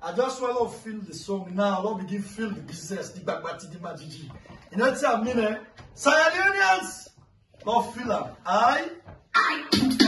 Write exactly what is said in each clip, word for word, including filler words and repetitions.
I just want to feel the song now. Lord begin feel the business. The bagbati, the majiji. You know what I mean? Eh? Scientists, Lord feel them. I. I.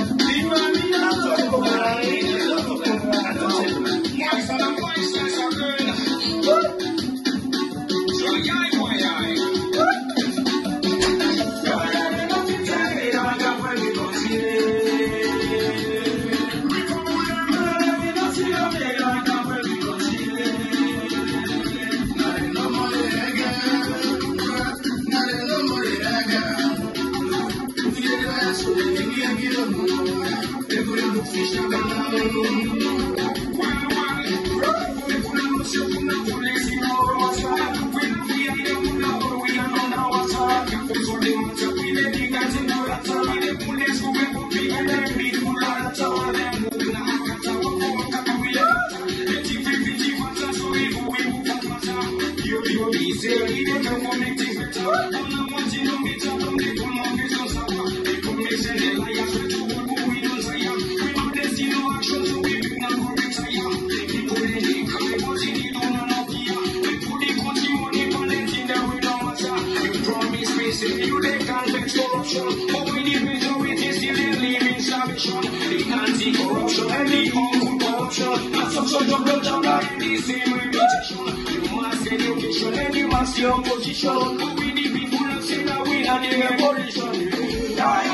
Anti-corruption and the corruption. That's some sort of blood down like the same reputation. You must education and you must your position. We the people that say that we are the revolution.